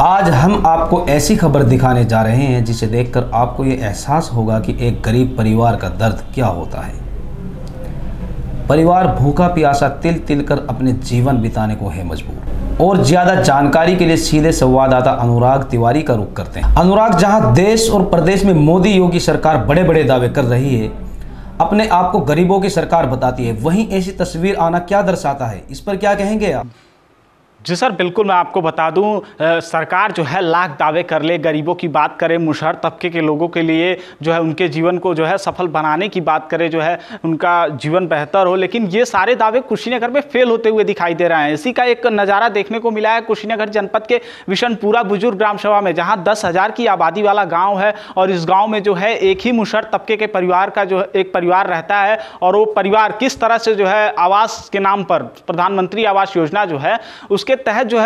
आज हम आपको ऐसी खबर दिखाने जा रहे हैं जिसे देखकर आपको ये एहसास होगा कि एक गरीब परिवार का दर्द क्या होता है। परिवार भूखा प्यासा तिल तिल कर अपने जीवन बिताने को है मजबूर। और ज्यादा जानकारी के लिए सीधे संवाददाता अनुराग तिवारी का रुख करते हैं। अनुराग, जहां देश और प्रदेश में मोदी योगी सरकार बड़े बड़े दावे कर रही है, अपने आप को गरीबों की सरकार बताती है, वहीं ऐसी तस्वीर आना क्या दर्शाता है, इस पर क्या कहेंगे आप? जी सर, बिल्कुल मैं आपको बता दूं, सरकार जो है लाख दावे कर ले, गरीबों की बात करे, मुसहर तबके के लोगों के लिए जो है उनके जीवन को जो है सफल बनाने की बात करे, जो है उनका जीवन बेहतर हो, लेकिन ये सारे दावे कुशीनगर में फेल होते हुए दिखाई दे रहे हैं। इसी का एक नज़ारा देखने को मिला है कुशीनगर जनपद के विशनपुरा बुजुर्ग ग्राम सभा में, जहाँ 10,000 की आबादी वाला गाँव है और इस गाँव में जो है एक ही मुसहर तबके के परिवार का जो एक परिवार रहता है और वो परिवार किस तरह से जो है आवास के नाम पर प्रधानमंत्री आवास योजना जो है उसके तहत जो है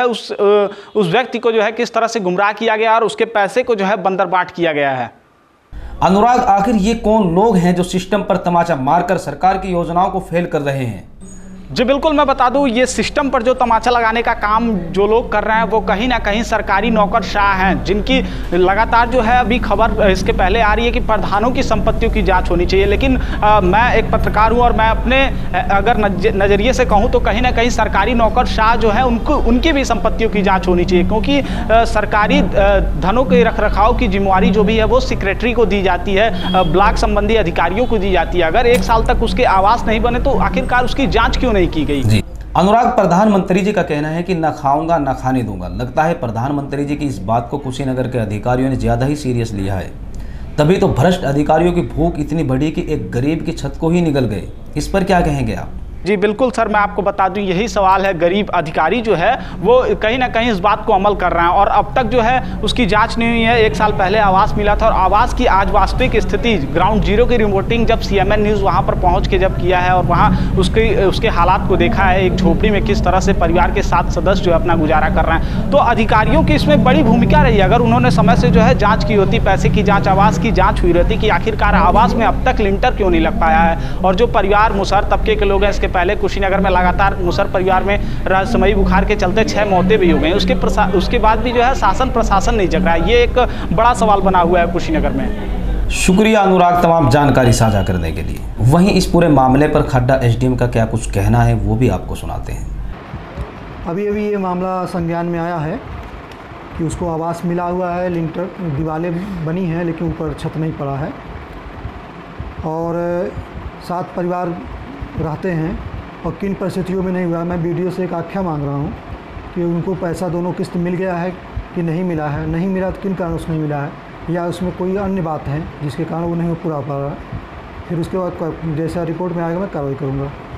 उस व्यक्ति को जो है किस तरह से गुमराह किया गया और उसके पैसे को जो है बंदरबाट किया गया है। अनुराग, आखिर ये कौन लोग हैं जो सिस्टम पर तमाचा मारकर सरकार की योजनाओं को फेल कर रहे हैं? जी बिल्कुल, मैं बता दूं, ये सिस्टम पर जो तमाचा लगाने का काम जो लोग कर रहे हैं वो कहीं ना कहीं सरकारी नौकरशाह हैं, जिनकी लगातार जो है अभी खबर इसके पहले आ रही है कि प्रधानों की संपत्तियों की जांच होनी चाहिए, लेकिन मैं एक पत्रकार हूं और मैं अपने अगर नज़रिए से कहूं तो कहीं ना कहीं सरकारी नौकरशाह जो है उनकी भी संपत्तियों की जाँच होनी चाहिए, क्योंकि सरकारी धनों के रखरखाव की जिम्मेवारी जो भी है वो सेक्रेटरी को दी जाती है, ब्लॉक संबंधी अधिकारियों को दी जाती है। अगर 1 साल तक उसके आवास नहीं बने तो आखिरकार उसकी जाँच क्यों नहीं की गई? जी अनुराग, प्रधानमंत्री जी का कहना है कि न खाऊंगा न खाने दूंगा। लगता है प्रधानमंत्री जी की इस बात को कुशीनगर के अधिकारियों ने ज्यादा ही सीरियस लिया है, तभी तो भ्रष्ट अधिकारियों की भूख इतनी बढ़ी कि एक गरीब की छत को ही निगल गए। इस पर क्या कहेंगे आप? जी बिल्कुल सर, मैं आपको बता दूं, यही सवाल है। गरीब अधिकारी जो है वो कहीं ना कहीं इस बात को अमल कर रहे हैं और अब तक जो है उसकी जांच नहीं हुई है। 1 साल पहले आवास मिला था और आवास की आज वास्तविक स्थिति ग्राउंड जीरो की रिपोर्टिंग जब CMN न्यूज़ वहां पर पहुंच के जब किया है और वहां उसके हालात को देखा है, एक झोपड़ी में किस तरह से परिवार के 7 सदस्य जो है अपना गुजारा कर रहे हैं, तो अधिकारियों की इसमें बड़ी भूमिका रही। अगर उन्होंने समय से जो है जाँच की होती, पैसे की जाँच, आवास की जाँच हुई रहती कि आखिरकार आवास में अब तक लिंटर क्यों नहीं लग पाया है। और जो परिवार मुसहर तबके के लोग हैं, इसके पहले कुशीनगर में लगातार मुसहर परिवार में रहस्यमयी बुखार के चलते 6 मौतें भी हो गई। उसके बाद भी जो है शासन प्रशासन नहीं जग रहा है। ये एक बड़ा सवाल बना हुआ है कुशीनगर में। शुक्रिया अनुराग तमाम जानकारी साझा करने के लिए। वहीं इस पूरे मामले पर खड्डा SDM का क्या कुछ कहना है वो भी आपको सुनाते हैं। अभी ये मामला संज्ञान में आया है कि उसको आवास मिला हुआ है, लिंटर दीवारें बनी हैं लेकिन ऊपर छत नहीं पड़ा है और 7 परिवार रहते हैं और किन परिस्थितियों में नहीं हुआ। मैं BDO से एक आख्या मांग रहा हूँ कि उनको पैसा दोनों किस्त मिल गया है कि नहीं मिला है, नहीं मिला तो किन कारण से नहीं मिला है या उसमें कोई अन्य बात है जिसके कारण वो नहीं पूरा हो पा रहा है। फिर उसके बाद जैसा रिपोर्ट में आएगा मैं कार्रवाई करूँगा।